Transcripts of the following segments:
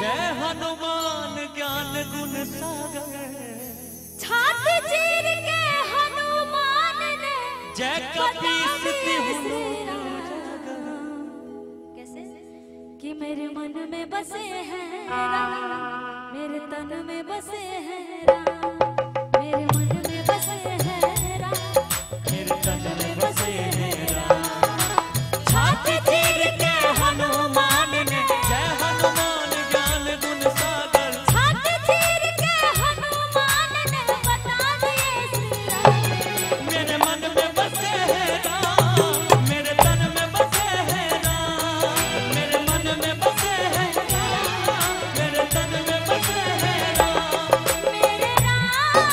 जय हनुमान ज्ञान गुण सागर, छाती चीर के हनुमान ने जय कपीस तिहुँ। कैसे कि मेरे मन में बसे हैं राम, मेरे तन में बसे हैं राम, मेरे मन में बसे हैं राम, मेरे तन में बसे हैं राम। छाती चीर के हनुमान ने जय हनुमान ज्ञान गुण सागर, छाती चीर के हनुमान ने बता दिए श्री राम। मेरे मन में बसे हैं राम, मेरे तन में बसे हैं राम, मेरे मन में बसे हैं राम, मेरे तन में बसे हैं राम। मेरे राम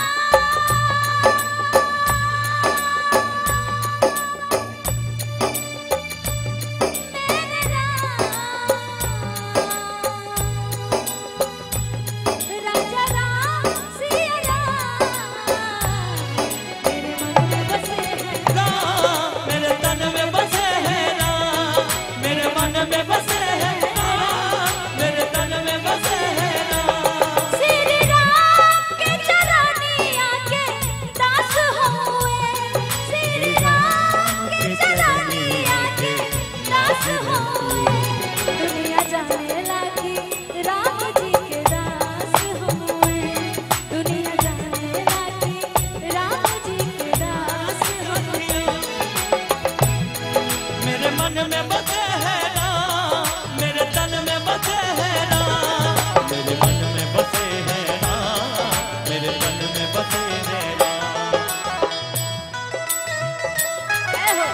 राजा राम सिया राम, मेरे मन में बसे हैं राम, मेरे तन में बसे हैं राम, मेरे मन में बसे हैं राम, मेरे तन में बसे हैं राम। श्री राम के चरनिया के दास हुए, श्री राम के चरनिया के दास हुए। दुनिया जाने लगी राम जी के दास हुए, दुनिया जाने लगी राम जी के दास हुए। मेरे मन में बसे हैं राम, मेरे तन में बसे हैं राम, मेरे मन में बसे हैं राम, मेरे तन में बसे हैं राम। जय हो।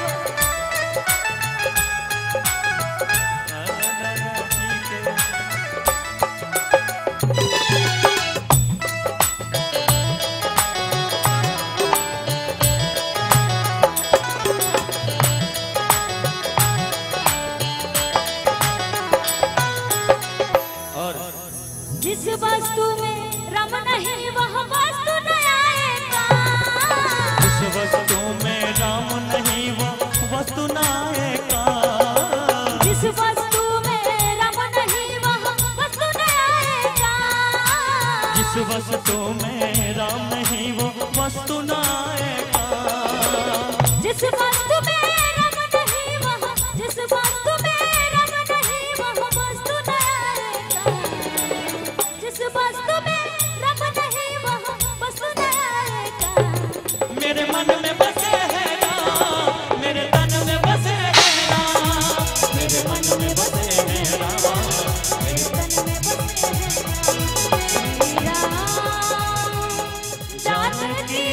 और जिस वस्तु में रम नहीं वह वस्तु न आएगा, जिस वस्तु में राम नहीं वो वस्तु नायका, जिस वस्तु में रम नहीं वह वस्तु न आएगा, जिस वस्तु में राम नहीं वो वस्तु नायका। जिस वस्तु में रम नहीं वह, जिस वस्तु में रम नहीं वह वस्तु न आएगा, जिस वस्तु में रम नहीं वह वस्तु न आएगा। मेरे मन में बसे हैं राम, मेरे तन में बसे हैं राम, मेरे मन में बसे हैं राम, मेरे तन में बसे हैं श्री राम। जानकी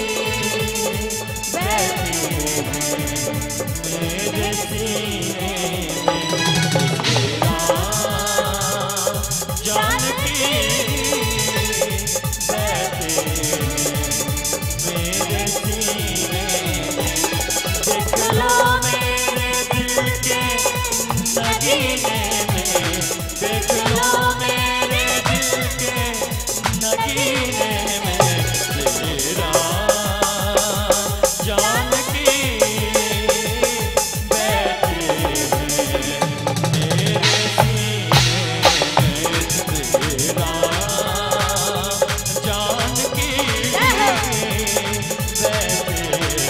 बैठे हैं मेरे सीने में। राम जानकी बैठे हैं मेरे सीने में। देख लो मेरे दिल के नगीने में, देख लो मेरे दिल के नगीने में। श्री राम जानकी बैठे हैं मेरे सीने में। श्री राम जानकी बैठे हैं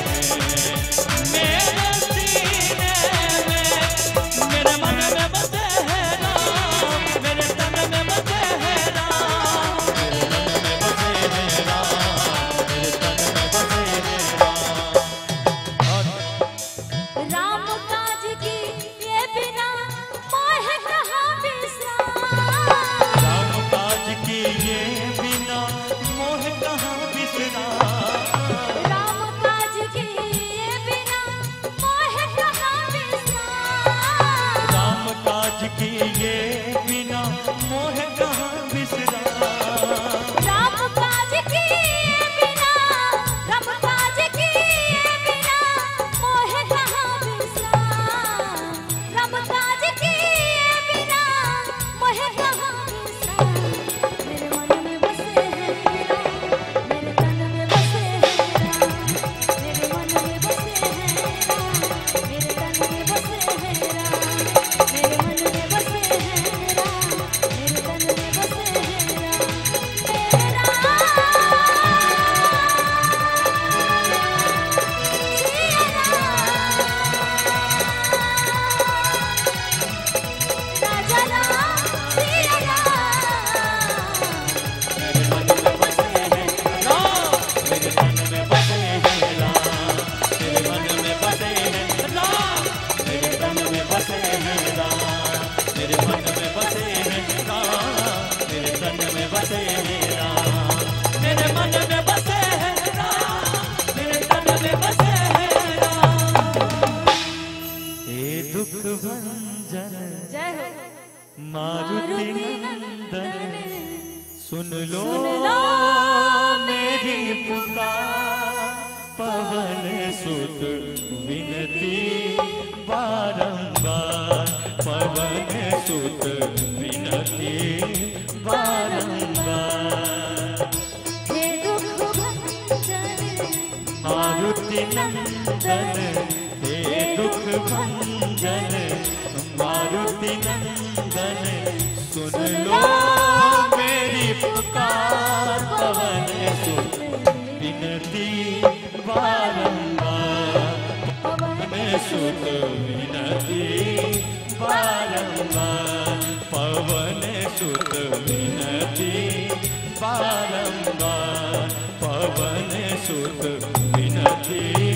मेरे सीने में। मेरे मन में बसे भंजन जय हो मारुति नंदन सुन लो मेरी पुकार पवन सुत विनती बारंबार पवन सुत विनती बारंबार हे दुख भंजन मारुति नंदन हे दुख भंजन मारुति नंदन सुन लो मेरी पुकार पवन सुत विनती बारंबार पवन सुत विनती बारंबार पवन सुत विनती बारंबार पवन सुत विनती